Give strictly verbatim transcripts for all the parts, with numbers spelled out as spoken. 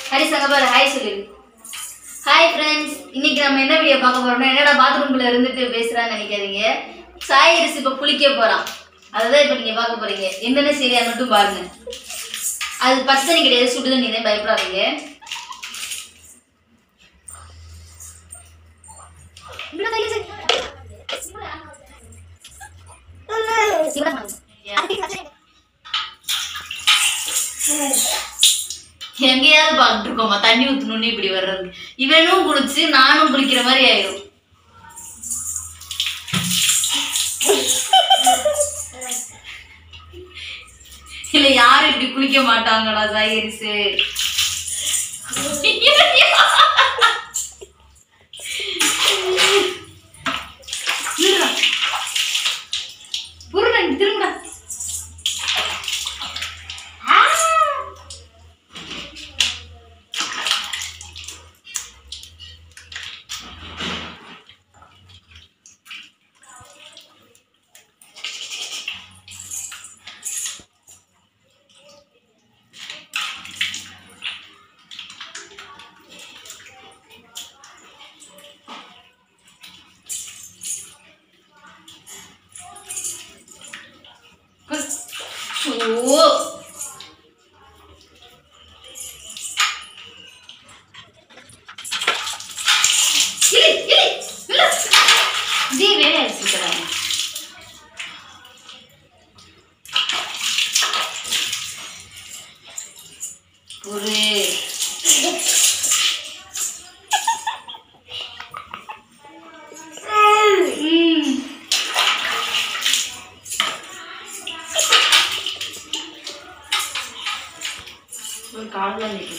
ஹரி சங்கபார் ஹாய் சொல்லு. Hi friends, இன்னைக்கு நம்ம என்ன வீடியோ பார்க்க போறோம்னா, என்னடா பாத்ரூம்குள்ள இருந்துட்டு பேசுறான்னு நினைக்காதீங்க. சாய் அரிசி இப்போ குளிக்க போறான், அதுதான் இப்போ நீங்க பார்க்க போறீங்க. என்னென்ன சரியா மட்டும் பாருங்க. அது பச்சை தண்ணி கிடையாது, சுடு தண்ணி தான், பயப்படாதீங்க. எங்கேயாவது பார்த்துட்டு இருக்கோமா தண்ணி ஊற்றணும்னு இப்படி வர்றது. இவனும் குளிச்சு நானும் குளிக்கிற மாதிரி ஆயிடும். இல்ல யாரும் இப்படி குளிக்க மாட்டாங்களா சாயரிசு? திரும்ப கால்ல நிக்கு.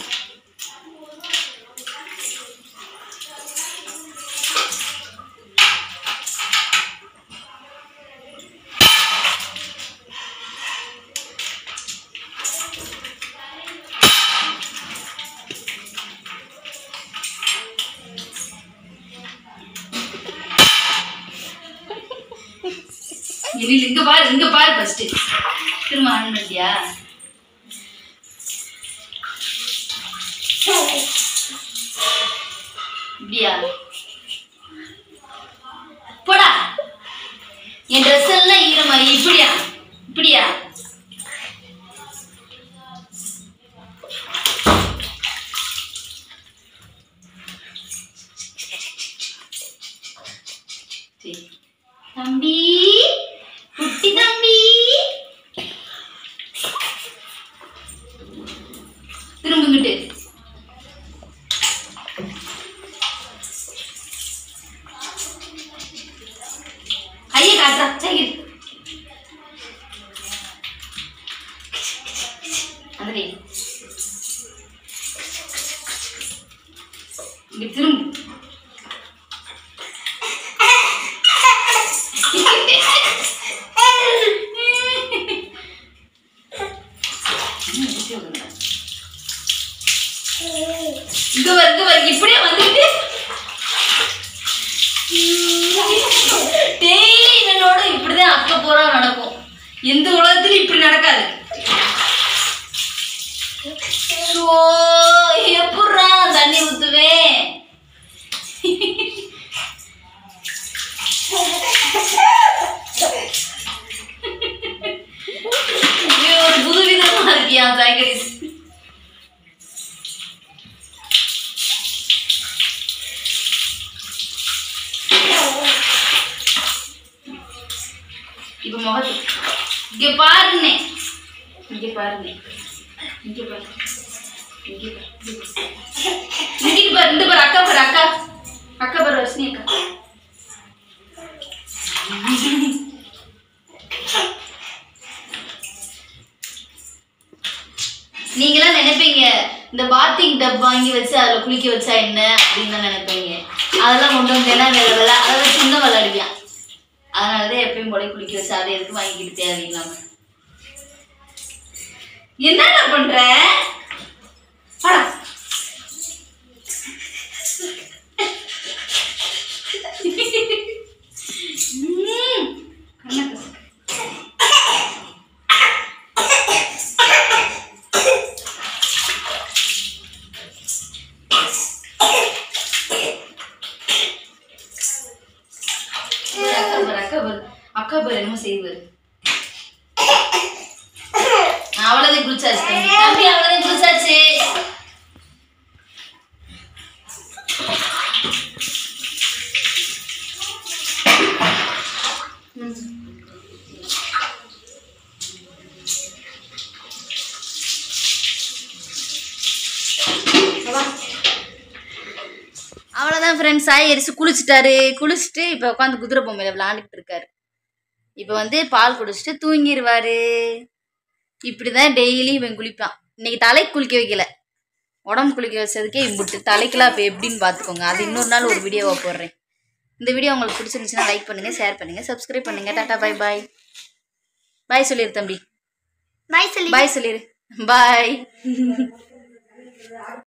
இங்க பாரு, இங்க பாரு ஃபர்ஸ்ட். திரும்ப ஆன் பண்ணியா? இப்படியா? போடா, என் ட்ரெஸ் எல்லாம் ஈரமா. இப்படியா இப்படியா? தம்பி, குட்டி தம்பி, திரும்பிக்கிட்டு ஐயா காட்டுறா. சரி அந்த இங்க திரும்ப. இங்க வர இங்க வர இப்படியே வந்துட்டு டெய்லி இவனோட இப்படிதான் அக்க போறா நடக்கும். எந்த உலகத்திலும் இப்படி நடக்காது. எப்படா தண்ணி ஊத்துவேன்? ஒரு புதுவிதமா இருக்கியா சாய்கரிஸ்? இப்ப முகத்து இங்க பாருங்க, இங்க பாருங்க, இங்க பாரு, இங்க பாரு, இங்க பாரு, இந்த பாரு, அக்கா பாரு, அக்கா அக்கா பாரு, வர்ஷினி அக்கா. நீங்களாம் நினைப்பீங்க இந்த பாத்திங் டப் வாங்கி வச்சு அதில் குளிக்க வச்சா என்ன அப்படின்னு தான் நினைப்பீங்க. அதெல்லாம் கொண்டு வந்தேன்னா வேலை வேலை அதை வச்சு இன்னும் விளையாடுவியான். அதனாலதான் எப்பயும் போல குளிக்க வச்சு அதை எதுக்கு வாங்கிக்கிட்டு தேவையில்லாம. என்ன பண்ற? போய் என்னமோ செய்வாரு. அவ்வளோதான் குளிச்சாச்சு தம்பி. தம்பி அவ்வளோதான் குளிச்சாச்சு. அவ்வளோதான் ஃப்ரெண்ட்ஸ், சாய் அரிசி குளிச்சுட்டாரு. குளிச்சுட்டு இப்போ உட்காந்து குதிரை பொம்மையில விளாண்டுக்கிட்டு இருக்காரு. இப்போ வந்து பால் குடிச்சிட்டு தூங்கிடுவாரு. இப்படி தான் டெய்லி இவன் குளிப்பான். இன்னைக்கு தலைக்கு குளிக்க வைக்கல, உடம்பு குளிக்க வச்சதுக்கே இம்புட்டு. தலைக்கெல்லாம் இப்போ எப்படின்னு பார்த்துக்கோங்க. அது இன்னொரு நாள் ஒரு வீடியோவை போடுறேன். இந்த வீடியோ உங்களுக்கு பிடிச்சிருந்துச்சுன்னா லைக் பண்ணுங்கள், ஷேர் பண்ணுங்கள், சப்ஸ்கிரைப் பண்ணுங்கள். டாட்டா பாய் பாய். பாய் சொல்லிடு தம்பி. பாய் சொல்லி பாய் சொல்லிடு. பாய்.